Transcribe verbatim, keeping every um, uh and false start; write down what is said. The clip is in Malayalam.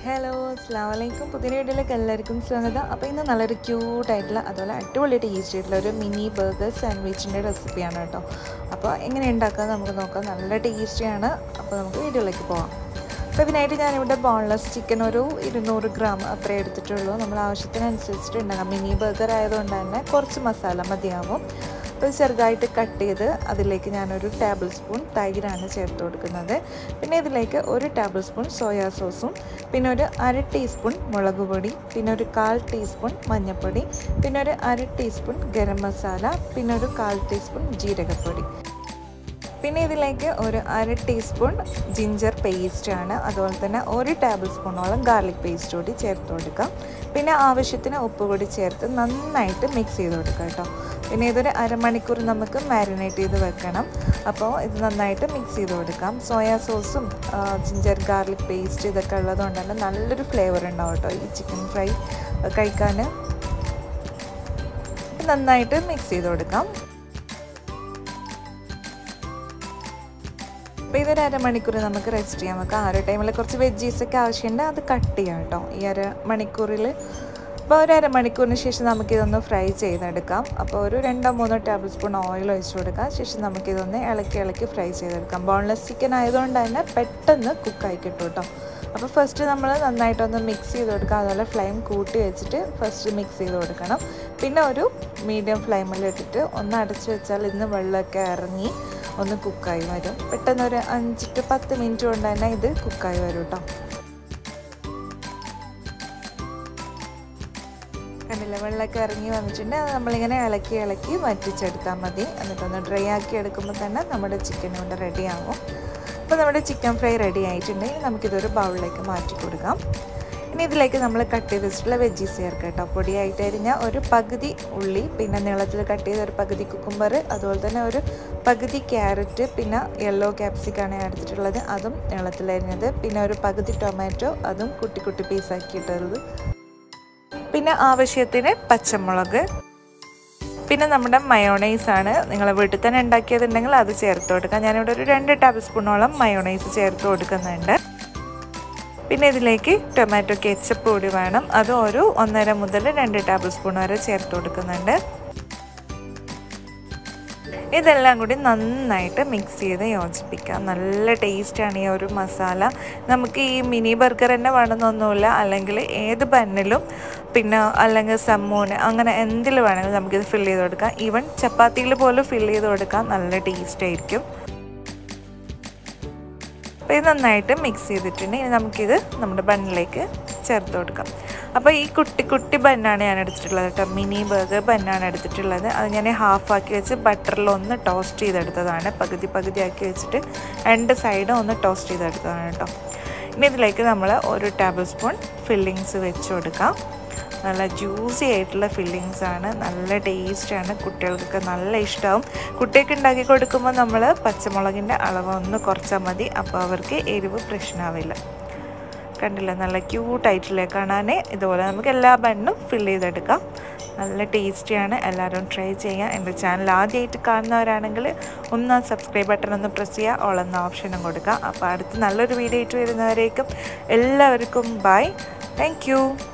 ഹലോ അസ്സലാമു അലൈക്കും. പുതിയ വീഡിയോയിലേക്ക് എല്ലാവർക്കും സ്വാഗതം. അപ്പോൾ ഇന്ന് നല്ലൊരു ക്യൂട്ടായിട്ടുള്ള അതുപോലെ അടിപൊളി ടേസ്റ്റ് ആയിട്ടുള്ള ഒരു മിനി ബർഗർ സാൻഡ്വിച്ചിൻ്റെ റെസിപ്പിയാണ് കേട്ടോ. അപ്പോൾ എങ്ങനെ ഉണ്ടാക്കുക നമുക്ക് നോക്കാം. നല്ല ടേസ്റ്റിയാണ്. അപ്പോൾ നമുക്ക് വീഡിയോയിലേക്ക് പോകാം. അപ്പോൾ ഇതിനായിട്ട് ഞാനിവിടെ ബോൺലെസ് ചിക്കൻ ഒരു ഇരുന്നൂറ് ഗ്രാം അത്രേ എടുത്തിട്ടുള്ളൂ. നമ്മൾ ആവശ്യത്തിനനുസരിച്ചിട്ട് ഉണ്ടാക്കാം. മിനി ബർഗർ ആയതുകൊണ്ട് തന്നെ കുറച്ച് മസാല മതിയാവും. അപ്പോൾ ചെറുതായിട്ട് കട്ട് ചെയ്ത് അതിലേക്ക് ഞാനൊരു ടേബിൾ സ്പൂൺ തൈരാണ് ചേർത്ത് കൊടുക്കുന്നത്. പിന്നെ ഇതിലേക്ക് ഒരു ടേബിൾ സ്പൂൺ സോയാ സോസും പിന്നെ ഒരു അര ടീസ്പൂൺ മുളക് പൊടി പിന്നെ ഒരു കാൽ ടീസ്പൂൺ മഞ്ഞൾപ്പൊടി പിന്നെ ഒരു അര ടീസ്പൂൺ ഗരം മസാല പിന്നെ ഒരു കാൽ ടീസ്പൂൺ ജീരകപ്പൊടി പിന്നെ ഇതിലേക്ക് ഒരു അര ടീസ്പൂൺ ജിഞ്ചർ പേസ്റ്റാണ്. അതുപോലെ തന്നെ ഒരു ടേബിൾ സ്പൂണോളം ഗാർലിക് പേസ്റ്റ് കൂടി ചേർത്ത് കൊടുക്കാം. പിന്നെ ആവശ്യത്തിന് ഉപ്പ് കൂടി ചേർത്ത് നന്നായിട്ട് മിക്സ് ചെയ്ത് കൊടുക്കാം കേട്ടോ. പിന്നെ ഇതൊരു അരമണിക്കൂർ നമുക്ക് മാരിനേറ്റ് ചെയ്ത് വെക്കണം. അപ്പോൾ ഇത് നന്നായിട്ട് മിക്സ് ചെയ്ത് കൊടുക്കാം. സോയാ സോസും ജിഞ്ചർ ഗാർലിക് പേസ്റ്റ് ഇതൊക്കെ ഉള്ളതുകൊണ്ട് തന്നെ നല്ലൊരു ഫ്ലേവർ ഉണ്ടാവും കേട്ടോ ഈ ചിക്കൻ ഫ്രൈ കഴിക്കാൻ. നന്നായിട്ട് മിക്സ് ചെയ്ത് കൊടുക്കാം. അപ്പോൾ ഇതൊരു അരമണിക്കൂർ നമുക്ക് റെസ്റ്റ് ചെയ്യാം. നമുക്ക് ആ ഒരു ടൈമിൽ കുറച്ച് വെജീസൊക്കെ ആവശ്യമുണ്ട്, അത് കട്ട് ചെയ്യാം കേട്ടോ ഈ അരമണിക്കൂറിൽ. അപ്പോൾ ഒരു അരമണിക്കൂറിന് ശേഷം നമുക്കിതൊന്ന് ഫ്രൈ ചെയ്തെടുക്കാം. അപ്പോൾ ഒരു രണ്ടോ മൂന്നോ ടേബിൾ സ്പൂൺ ഓയിൽ ഒഴിച്ച് കൊടുക്കാം. ശേഷം നമുക്കിതൊന്ന് ഇളക്കി ഇളക്കി ഫ്രൈ ചെയ്തെടുക്കാം. ബോൺലെസ് ചിക്കൻ ആയതുകൊണ്ട് തന്നെ പെട്ടെന്ന് കുക്കായി കിട്ടും കേട്ടോ. അപ്പോൾ ഫസ്റ്റ് നമ്മൾ നന്നായിട്ടൊന്ന് മിക്സ് ചെയ്ത് കൊടുക്കുക. അതുപോലെ ഫ്ലെയിം കൂട്ടി വെച്ചിട്ട് ഫസ്റ്റ് മിക്സ് ചെയ്ത് കൊടുക്കണം. പിന്നെ ഒരു മീഡിയം ഫ്ലെയിമിൽ ഇട്ടിട്ട് ഒന്ന് അടച്ച് വെച്ചാൽ ഇന്ന് വെള്ളമൊക്കെ ഇറങ്ങി ഒന്ന് കുക്കായി വരും. പെട്ടെന്ന് ഒരു അഞ്ച് ടു പത്ത് മിനിറ്റ് കൊണ്ട് തന്നെ ഇത് കുക്കായി വരും കേട്ടോ. കണ്ടില്ല, വെള്ളമൊക്കെ ഇറങ്ങി വന്നിട്ടുണ്ട്. അത് നമ്മളിങ്ങനെ ഇളക്കി ഇളക്കി വറ്റിച്ചെടുത്താൽ മതി. എന്നിട്ടൊന്ന് ഡ്രൈ ആക്കി എടുക്കുമ്പോൾ തന്നെ നമ്മുടെ ചിക്കൻ കൊണ്ട് റെഡി ആകും. അപ്പോൾ നമ്മുടെ ചിക്കൻ ഫ്രൈ റെഡി ആയിട്ടുണ്ടെങ്കിൽ നമുക്കിതൊരു ബൗളിലേക്ക് മാറ്റി കൊടുക്കാം. ഇനി ഇതിലേക്ക് നമ്മൾ കട്ട് ചെയ്ത് വെച്ചിട്ടുള്ള വെജീസ് ചേർക്കാം കേട്ടോ. പൊടിയായിട്ട് അരിഞ്ഞാൽ ഒരു പകുതി ഉള്ളി, പിന്നെ നീളത്തിൽ കട്ട് ചെയ്ത ഒരു പകുതി കുക്കുംബർ, അതുപോലെ തന്നെ ഒരു പകുതി ക്യാരറ്റ്, പിന്നെ യെല്ലോ ക്യാപ്സിക്കാണ് എടുത്തിട്ടുള്ളത്, അതും നീളത്തിലരിഞ്ഞത്, പിന്നെ ഒരു പകുതി ടൊമാറ്റോ, അതും കുട്ടി കുട്ടി പീസാക്കിയിട്ടുള്ളത്, പിന്നെ ആവശ്യത്തിന് പച്ചമുളക്, പിന്നെ നമ്മുടെ മയോണൈസാണ്. നിങ്ങൾ വീട്ടിൽ തന്നെ ഉണ്ടാക്കിയതുണ്ടെങ്കിൽ അത് ചേർത്ത് കൊടുക്കാം. ഞാനിവിടെ ഒരു രണ്ട് ടേബിൾ സ്പൂണോളം മയോണൈസ് ചേർത്ത് കൊടുക്കുന്നുണ്ട്. പിന്നെ ഇതിലേക്ക് ടൊമാറ്റോ കെച്ചപ്പ് കൂടി വേണം. അത് ഒരു ഒന്നര മുതൽ രണ്ട് ടേബിൾ സ്പൂൺ വരെ ചേർത്ത് കൊടുക്കുന്നുണ്ട്. ഇതെല്ലാം കൂടി നന്നായിട്ട് മിക്സ് ചെയ്ത് യോജിപ്പിക്കാം. നല്ല ടേസ്റ്റാണ് ഈ ഒരു മസാല. നമുക്ക് ഈ മിനി ബർഗർ തന്നെ വേണമെന്നൊന്നുമില്ല, അല്ലെങ്കിൽ ഏത് ബന്നിലും പിന്നെ അല്ലെങ്കിൽ സമൂന് അങ്ങനെ എന്തിൽ വേണമെങ്കിലും നമുക്കിത് ഫില്ല് ചെയ്ത് കൊടുക്കാം. ഈവൻ ചപ്പാത്തിയിൽ പോലും ഫില്ല് ചെയ്ത് കൊടുക്കാം. നല്ല ടേസ്റ്റ് ആയിരിക്കും. അപ്പോൾ ഇത് നന്നായിട്ട് മിക്സ് ചെയ്തിട്ടുണ്ടെങ്കിൽ നമുക്കിത് നമ്മുടെ ബണ്ണിലേക്ക് ചേർത്ത് കൊടുക്കാം. അപ്പോൾ ഈ കുട്ടി കുട്ടി ബന്നാണ് ഞാൻ എടുത്തിട്ടുള്ളത് കേട്ടോ. മിനി ബർഗർ ബന്നാണ് എടുത്തിട്ടുള്ളത്. അത് ഞാൻ ഹാഫാക്കി വെച്ച് ബട്ടറിലൊന്ന് ടോസ്റ്റ് ചെയ്തെടുത്തതാണ്. പകുതി പകുതി ആക്കി വെച്ചിട്ട് രണ്ട് സൈഡും ഒന്ന് ടോസ്റ്റ് ചെയ്തെടുത്തതാണ് കേട്ടോ. ഇനി ഇതിലേക്ക് നമ്മൾ ഒരു ടേബിൾ സ്പൂൺ ഫില്ലിങ്സ് വെച്ച് കൊടുക്കാം. നല്ല ജ്യൂസി ആയിട്ടുള്ള ഫില്ലിങ്സ് ആണ്. നല്ല ടേസ്റ്റാണ്. കുട്ടികൾക്കൊക്കെ നല്ല ഇഷ്ടമാവും. കുട്ടികൾക്ക് ഉണ്ടാക്കി കൊടുക്കുമ്പോൾ നമ്മൾ പച്ചമുളകിൻ്റെ അളവ് ഒന്ന് കുറച്ചാൽ മതി. അപ്പോൾ അവർക്ക് എരിവ് പ്രശ്നമാവില്ല. കണ്ടില്ല, നല്ല ക്യൂട്ടായിട്ടില്ലേ കാണാൻ. ഇതുപോലെ നമുക്ക് എല്ലാ ബണ്ണും ഫില്ല് ചെയ്തെടുക്കാം. നല്ല ടേസ്റ്റിയാണ്. എല്ലാവരും ട്രൈ ചെയ്യുക. എൻ്റെ ചാനൽ ആദ്യമായിട്ട് കാണുന്നവരാണെങ്കിൽ ഒന്ന് സബ്സ്ക്രൈബ് ബട്ടൺ ഒന്ന് പ്രസ് ചെയ്യുക. ഓൾ എന്ന ഓപ്ഷനും കൊടുക്കുക. അപ്പോൾ അടുത്ത് നല്ലൊരു വീഡിയോ ആയിട്ട് വരുന്നവരേക്കും എല്ലാവർക്കും ബൈ. Thank you.